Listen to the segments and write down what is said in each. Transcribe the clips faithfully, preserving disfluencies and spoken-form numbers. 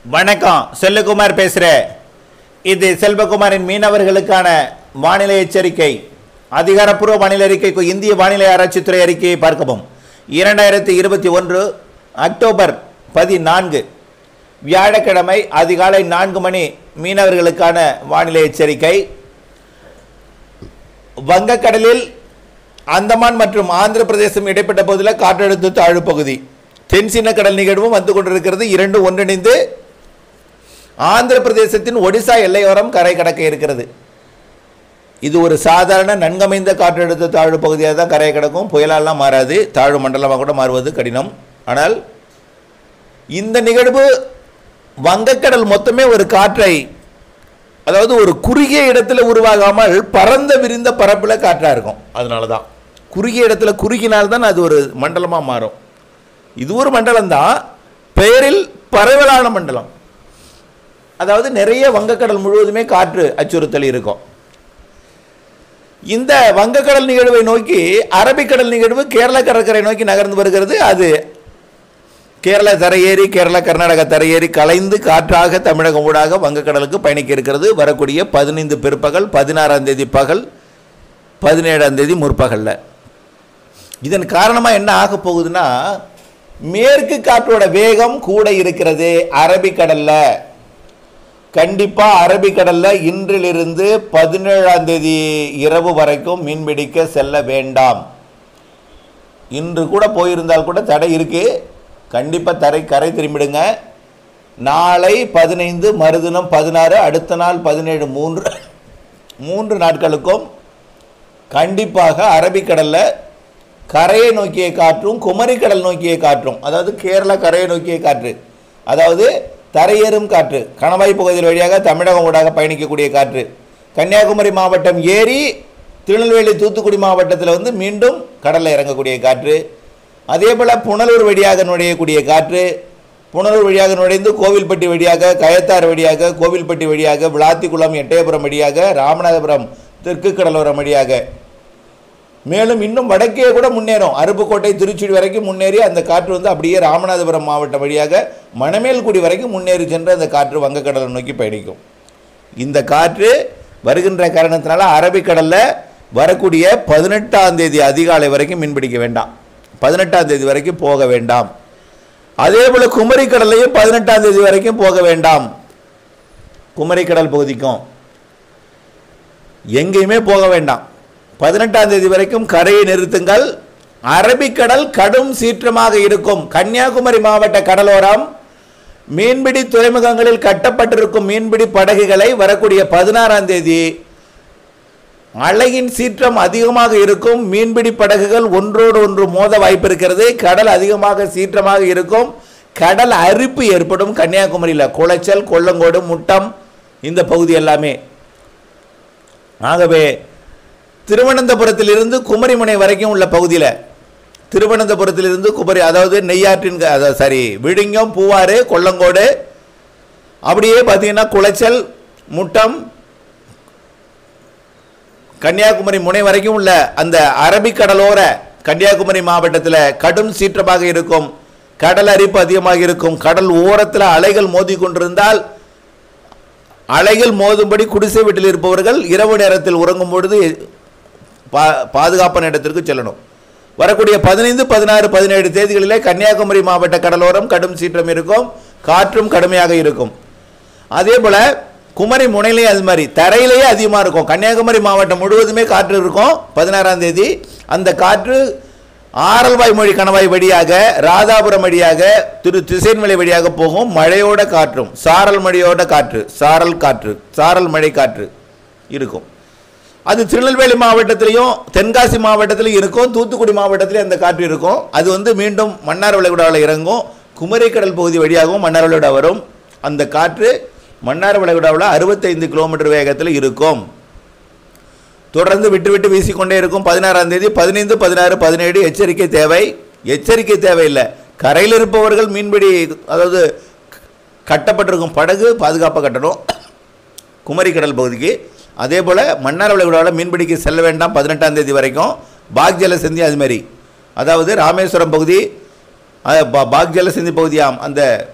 வணக்கம், செல்வகுமார் பேசுகிறேன். இது செல்வகுமாரின் மீனவர்களுக்கான வானிலை எச்சரிக்கை. அதிகாரப்பூர்வ வானிலை அறிக்கைக்கு இந்திய வானிலை ஆராய்ச்சித்துறை அறிக்கையை பார்க்கவும். இரண்டாயிரத்தி இருபத்தி ஒன்று அக்டோபர் பதினான்கு வியாழக்கிழமை அதிகாலை நான்கு மணி மீனவர்களுக்கான வானிலை எச்சரிக்கை. வங்கக்கடலில் அந்தமான் மற்றும் ஆந்திர பிரதேசம் இடைப்பட்ட பகுதியில் காற்றழுத்த தாழ்வு பகுதி தென்சீன கடல் நிகழ்வும் வந்து கொண்டிருக்கிறது. இரண்டு ஒன்றிணைந்து ஆந்திர பிரதேசத்தின் ஒடிசா எல்லையோரம் கரை கடக்க இருக்கிறது. இது ஒரு சாதாரண நன்கமைந்த காற்றழுத்த தாழ்வு பகுதியாக தான் கரை கடக்கும். புயலாலாம் மாறாது, தாழ்வு மண்டலமாக கூட மாறுவது கடினம். ஆனால் இந்த நிகழ்வு வங்கக்கடல் மொத்தமே ஒரு காற்றை, அதாவது ஒரு குறுகிய இடத்துல உருவாகாமல் பரந்த விரிந்த பரப்பில் காற்றாக இருக்கும். அதனால தான் குறுகிய இடத்துல குறுகினால்தான் அது ஒரு மண்டலமாக மாறும். இது ஒரு மண்டலம் தான், பெயரில் பரவலான மண்டலம். அதாவது நிறைய வங்கக்கடல் முழுவதுமே காற்று அச்சுறுத்தல் இருக்கும். இந்த வங்கக்கடல் நிகழ்வை நோக்கி அரபிக்கடல் நிகழ்வு கேரள கடற்கரை நோக்கி நகர்ந்து வருகிறது. அது கேரள தரையேறி கேரள கர்நாடக தரையேறி கலைந்து காற்றாக தமிழகம் ஊடாக வங்கக்கடலுக்கு பயணிக்க இருக்கிறது. வரக்கூடிய பதினைந்து பிற்பகல், பதினாறாம் தேதி பகல், பதினேழாம் தேதி முற்பகலில். இதன் காரணமாக என்ன ஆக போகுதுன்னா, மேற்கு காற்றோட வேகம் கூட இருக்கிறது. அரபிக்கடலில் கண்டிப்பாக அரபிக்கடலில் இன்றிலிருந்து பதினேழாம் தேதி இரவு வரைக்கும் மீன்பிடிக்க செல்ல வேண்டாம். இன்று கூட போயிருந்தால் கூட தடை இருக்குது. கண்டிப்பாக தரை கரை திரும்பிடுங்க. நாளை பதினைந்து, மறுதினம் பதினாறு, அடுத்த நாள் பதினேழு, மூன்று மூன்று நாட்களுக்கும் கண்டிப்பாக அரபிக்கடலில் கரையை நோக்கிய காற்றும் குமரிக்கடல் நோக்கிய காற்றும், அதாவது கேரளா கரையை நோக்கிய காற்று, அதாவது தரையேறும் காற்று, கணவாய் பகுதியில் வழியாக தமிழகம் ஊடாக பயணிக்கக்கூடிய காற்று, கன்னியாகுமரி மாவட்டம் ஏறி திருநெல்வேலி தூத்துக்குடி மாவட்டத்தில் வந்து மீண்டும் கடலில் இறங்கக்கூடிய காற்று, அதே போல் புனலூர் வழியாக நுழையக்கூடிய காற்று, புனலூர் வழியாக நுழைந்து கோவில்பட்டி வழியாக, கயத்தாறு வழியாக, கோவில்பட்டி வழியாக, விளாத்திக்குளம், எட்டயபுரம் வழியாக, ராமநாதபுரம் தெற்கு கடலோரம் வழியாக, மேலும் இன்னும் வடக்கே கூட முன்னேறும். அருப்புக்கோட்டை, திருச்சுடி வரைக்கும் முன்னேறி அந்த காற்று வந்து அப்படியே ராமநாதபுரம் மாவட்டம் வழியாக மணமேல்குடி வரைக்கும் முன்னேறி சென்று அந்த காற்று வங்கக்கடலை நோக்கி பயணிக்கும். இந்த காற்று வருகின்ற காரணத்தினால அரபிக்கடலில் வரக்கூடிய பதினெட்டாம் தேதி அதிகாலை வரைக்கும் மீன்பிடிக்க வேண்டாம். பதினெட்டாம் தேதி வரைக்கும் போக வேண்டாம். அதே போல் குமரிக்கடலையும் பதினெட்டாம் தேதி வரைக்கும் போக வேண்டாம். குமரிக்கடல் பகுதிக்கும் எங்கேயுமே போக வேண்டாம். பதினெட்டாம் தேதி வரைக்கும் கரையை நிறுத்துங்கள். அரபிக்கடல் கடும் சீற்றமாக இருக்கும். கன்னியாகுமரி மாவட்ட கடலோரம் மீன்பிடி துறைமுகங்களில் கட்டப்பட்டிருக்கும் மீன்பிடி படகுகளை வரக்கூடிய பதினாறாம் தேதி அலையின் சீற்றம் அதிகமாக இருக்கும். மீன்பிடி படகுகள் ஒன்றோடு ஒன்று மோத வாய்ப்பு இருக்கிறது. கடல் அதிகமாக சீற்றமாக இருக்கும். கடல் அரிப்பு ஏற்படும். கன்னியாகுமரியில் குளச்சல், கொல்லங்கோடு, முட்டம் இந்த பகுதி எல்லாமே. ஆகவே திருவனந்தபுரத்திலிருந்து குமரிமுனை வரைக்கும் உள்ள பகுதியில், திருவனந்தபுரத்திலிருந்து குமரி, அதாவது நெய்யாற்றின், அதாவது சாரி விழுங்கம், பூவாறு, கொல்லங்கோடு, அப்படியே பார்த்தீங்கன்னா குளச்சல், முட்டம், கன்னியாகுமரி முனை வரைக்கும் உள்ள அந்த அரபிக்கடலோர கன்னியாகுமரி மாவட்டத்தில் கடும் சீற்றமாக இருக்கும். கடல் அரிப்பு அதிகமாக இருக்கும். கடல் ஓரத்தில் அலைகள் மோதி கொண்டிருந்தால் அலைகள் மோதும்படி குடிசை வீட்டில் இருப்பவர்கள் இரவு நேரத்தில் உறங்கும் பொழுது பா பாதுகாப்பான இடத்திற்கு செல்லணும். வரக்கூடிய பதினைந்து, பதினாறு, பதினேழு தேதிகளிலே கன்னியாகுமரி மாவட்ட கடலோரம் கடும் சீற்றம் இருக்கும். காற்றும் கடுமையாக இருக்கும். அதே போல் குமரி முனையிலே அது மாதிரி தரையிலேயே அதிகமாக இருக்கும். கன்னியாகுமரி மாவட்டம் முழுவதுமே காற்று இருக்கும். பதினாறாம் தேதி அந்த காற்று ஆரல்வாய் மொழி கணவாய் வழியாக, ராதாபுரம் வழியாக, திரு திசைன்மலை வழியாக போகும். மழையோட காற்றும், சாரல் மழையோட காற்று, சாரல் காற்று, சாரல் மழை காற்று இருக்கும். அது திருநெல்வேலி மாவட்டத்திலையும் தென்காசி மாவட்டத்திலையும் இருக்கும். தூத்துக்குடி மாவட்டத்திலையும் அந்த காற்று இருக்கும். அது வந்து மீண்டும் மன்னார் வளைகுடாவில் இறங்கும். குமரிக்கடல் பகுதி வழியாகவும் மன்னார் வளைகுடா வரும். அந்த காற்று மன்னார் வளைகுடாவில் அறுபத்தைந்து கிலோமீட்டர் வேகத்தில் இருக்கும். தொடர்ந்து விட்டு விட்டு வீசிக்கொண்டே இருக்கும். பதினாறாம் தேதி பதினைந்து, பதினாறு, பதினேழு எச்சரிக்கை தேவை. எச்சரிக்கை தேவையில்லை. கரையில் இருப்பவர்கள் மீன்பிடி, அதாவது கட்டப்பட்டிருக்கும் படகு பாதுகாப்பாக கட்டணும் குமரிக்கடல் பகுதிக்கு. அதே போல் மன்னார் வளைகுடாவில் மீன்பிடிக்க செல்ல வேண்டாம் பதினெட்டாம் தேதி வரைக்கும். பாக் ஜலசந்தி அதுமாரி, அதாவது ராமேஸ்வரம் பகுதி, பாக் ஜலசந்தி பகுதியாம் அந்த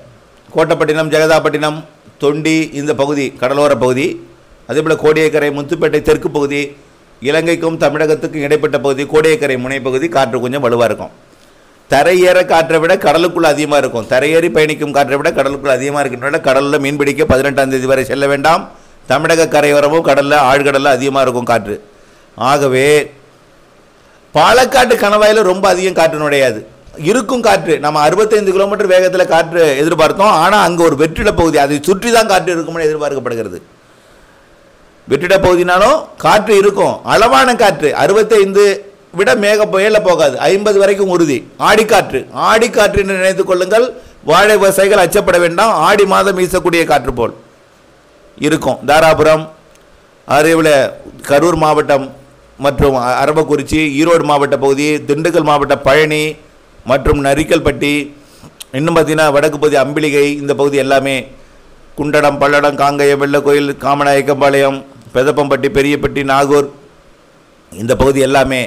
கோட்டப்பட்டினம், ஜெகதாப்பட்டினம், தொண்டி இந்த பகுதி கடலோர பகுதி, அதேபோல் கோடியக்கரை, முத்துப்பேட்டை தெற்கு பகுதி, இலங்கைக்கும் தமிழகத்துக்கும் இடைப்பட்ட பகுதி, கோடியக்கரை முனைப்பகுதி காற்று கொஞ்சம் வலுவாக இருக்கும். தரையேற காற்றை விட கடலுக்குள்ளே அதிகமாக இருக்கும். தரையேறி பயணிக்கும் காற்றை விட கடலுக்குள்ளே அதிகமாக இருக்கின்றன. கடலில் மீன்பிடிக்க பதினெட்டாம் தேதி வரை செல்ல வேண்டாம். தமிழக கரையோரமும் கடலில் ஆழ்கடலில் அதிகமாக இருக்கும் காற்று. ஆகவே பாலக்காட்டு கணவாயில் ரொம்ப அதிகம் காற்று நுழையாது, இருக்கும் காற்று. நம்ம அறுபத்தைந்து கிலோமீட்டர் வேகத்தில் காற்று எதிர்பார்த்தோம். ஆனால் அங்கே ஒரு வெற்றிட பகுதி, அதை சுற்றி தான் காற்று இருக்கும்னு எதிர்பார்க்கப்படுகிறது. வெற்றிட பகுதினாலும் காற்று இருக்கும், அளவான காற்று. அறுபத்தைந்து விட மேக புயல போகாது, ஐம்பது வரைக்கும் உறுதி. ஆடிக்காற்று, ஆடிக்காற்று என்று நினைத்துக் கொள்ளுங்கள். வாழை விவசாயிகள் அச்சப்பட வேண்டாம். ஆடி மாதம் வீசக்கூடிய காற்று போல் இருக்கும். தாராபுரம், அதேபோல் கரூர் மாவட்டம் மற்றும் அரவக்குறிச்சி, ஈரோடு மாவட்ட பகுதி, திண்டுக்கல் மாவட்ட பழனி மற்றும் நரிக்கல்பட்டி, இன்னும் பார்த்தீங்கன்னா வடக்கு பகுதி அம்பிளிகை, இந்த பகுதி எல்லாமே குண்டடம், பல்லடம், காங்கயம், வெள்ளக்கோயில், காமநாயக்கம்பாளையம், பெதப்பம்பட்டி, பெரியப்பட்டி, நாகூர் இந்த பகுதி எல்லாமே,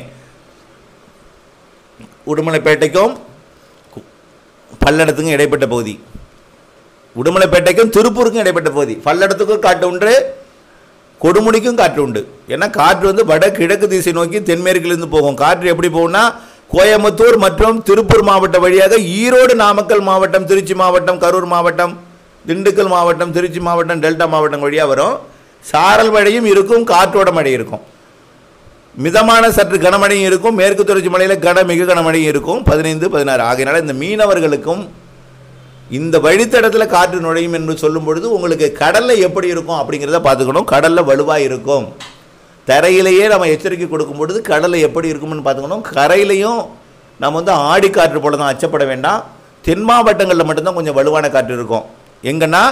உடுமலைப்பேட்டைக்கும் பல்லடத்துக்கும் இடைப்பட்ட பகுதி, உடுமலைப்பேட்டைக்கும் திருப்பூருக்கும் இடைப்பட்ட பகுதி. பல்லடத்துக்கும் காற்று உண்டு, கொடுமுடிக்கும் காற்று உண்டு. ஏன்னா காற்று வந்து வட கிழக்கு திசை நோக்கி தென்மேற்கிலிருந்து போகும். காற்று எப்படி போகும்னா கோயம்புத்தூர் மற்றும் திருப்பூர் மாவட்டம் வழியாக ஈரோடு, நாமக்கல் மாவட்டம், திருச்சி மாவட்டம், கரூர் மாவட்டம், திண்டுக்கல் மாவட்டம், திருச்சி மாவட்டம், டெல்டா மாவட்டம் வழியாக வரும். சாரல் மழையும் இருக்கும், காற்றோட மழை இருக்கும். மிதமான சற்று கனமழையும் இருக்கும். மேற்கு தொடர்ச்சி மலையில் கன மிக கனமழையும் இருக்கும். பதினைந்து பதினாறு ஆகையினால இந்த மீனவர்களுக்கும் இந்த வழித்தடத்தில் காற்று நுழையும் என்று சொல்லும் பொழுது உங்களுக்கு கடலில் எப்படி இருக்கும் அப்படிங்கிறத பார்த்துக்கணும். கடலில் வலுவாக இருக்கும். தரையிலேயே நம்ம எச்சரிக்கை கொடுக்கும் பொழுது கடலில் எப்படி இருக்கும்னு பார்த்துக்கணும். கரையிலையும் நம்ம வந்து ஆடி காற்று போல தான் அச்சப்பட வேண்டாம். தென் மாவட்டங்களில் மட்டும்தான் கொஞ்சம் வலுவான காற்று இருக்கும். எங்கன்னா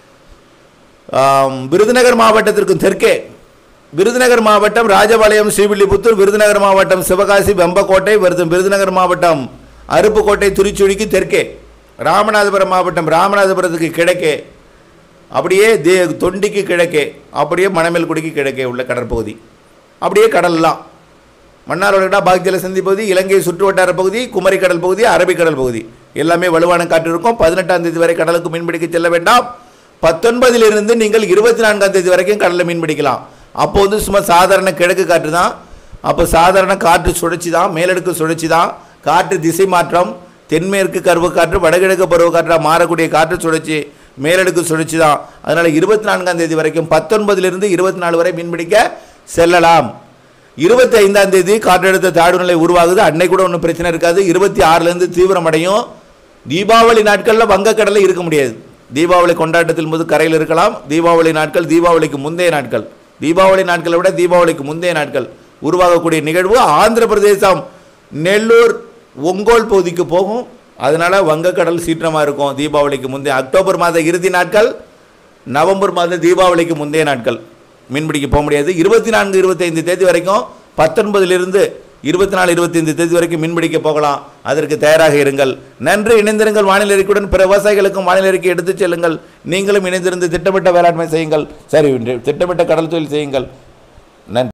விருதுநகர் மாவட்டத்திற்கும் தெற்கே, விருதுநகர் மாவட்டம் ராஜபாளையம், ஸ்ரீவில்லிபுத்தூர், விருதுநகர் மாவட்டம் சிவகாசி, வெம்பக்கோட்டை, விருதுநகர் மாவட்டம் அருப்புக்கோட்டை, திருச்சுழிக்கு தெற்கே, ராமநாதபுரம் மாவட்டம் ராமநாதபுரத்துக்கு கிழக்கே, அப்படியே தே தொண்டிக்கு கிழக்கே, அப்படியே மணமேல்குடிக்கு கிழக்கே உள்ள கடற்பகுதி, அப்படியே கடல்லாம் மன்னார்வளைகுடா, பாக்ஜல சந்தி பகுதி, இலங்கை சுற்று வட்டார பகுதி, குமரி கடல் பகுதி, அரபிக்கடல் பகுதி எல்லாமே வலுவான காற்று இருக்கும். பதினெட்டாம் தேதி வரை கடலுக்கு மீன்பிடிக்க செல்ல வேண்டாம். பத்தொன்பதிலிருந்து நீங்கள் இருபத்தி நான்காம் தேதி வரைக்கும் கடலில் மீன் பிடிக்கலாம். அப்போ வந்து சும்மா சாதாரண கிழக்கு காற்று தான். அப்போ சாதாரண காற்று சுழற்சி தான், மேலடுக்கு சுழற்சி தான். காற்று திசை மாற்றம், தென்மேற்கு கருவ காற்று வடகிழக்கு பருவ காற்றாக மாறக்கூடிய காற்று சுழற்சி, மேலடுக்கு சுழற்சி தான். அதனால் இருபத்தி நான்காம் தேதி வரைக்கும் பத்தொன்பதிலிருந்து இருபத்தி நாலு வரை மீன்பிடிக்க செல்லலாம். இருபத்தி ஐந்தாம் தேதி காற்றழுத்த தாழ்வு நிலை உருவாகுது. அன்னைக்கு கூட ஒன்றும் பிரச்சனை இருக்காது. இருபத்தி ஆறுலேருந்து தீவிரமடையும். தீபாவளி நாட்களில் வங்கக்கடலில் இருக்க முடியாது. தீபாவளி கொண்டாட்டத்தில் போது கரையில் இருக்கலாம். தீபாவளி நாட்கள் தீபாவளிக்கு முந்தைய நாட்கள், தீபாவளி நாட்களை விட தீபாவளிக்கு முந்தைய நாட்கள் உருவாகக்கூடிய நிகழ்வு ஆந்திர பிரதேசம், நெல்லூர், ஒங்கோல் பகுதிக்கு போகும். அதனால் வங்கக்கடல் சீற்றமாக இருக்கும். தீபாவளிக்கு முந்தைய அக்டோபர் மாத இறுதி நாட்கள், நவம்பர் மாத தீபாவளிக்கு முந்தைய நாட்கள் மீன்பிடிக்க போக முடியாது. இருபத்தி நான்கு இருபத்தைந்து தேதி வரைக்கும், பத்தொன்பதிலிருந்து இருபத்தி நாலு இருபத்தைந்து தேதி வரைக்கும் மீன்பிடிக்க போகலாம். அதற்கு தயாராக இருங்கள். நன்றி. இணைந்திருங்கள் வானிலை அறிக்கையுடன். பிற விவசாயிகளுக்கும் வானிலை அறிக்கை எடுத்துச் செல்லுங்கள். நீங்களும் இணைந்திருந்து திட்டமிட்ட வேளாண்மை செய்யுங்கள். சரி, திட்டமிட்ட கடல் தொழில் செய்யுங்கள். நன்றி.